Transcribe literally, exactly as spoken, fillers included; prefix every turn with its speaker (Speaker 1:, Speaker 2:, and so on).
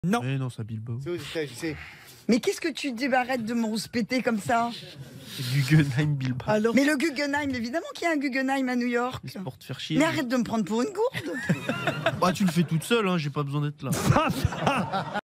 Speaker 1: Non.
Speaker 2: Eh non, c'est à Bilbao.
Speaker 3: C'est aux États-Unis, c'est-
Speaker 4: Mais qu'est-ce que tu dis? Bah, arrête de me rouspéter comme ça.
Speaker 2: Guggenheim, Bilbao.
Speaker 1: Alors,
Speaker 4: Mais le Guggenheim, évidemment qu'il y a un Guggenheim à New York.
Speaker 2: C'est pour te faire chier.
Speaker 4: Mais arrête de me prendre pour une gourde.
Speaker 2: Ah, tu le fais toute seule, hein, j'ai pas besoin d'être là.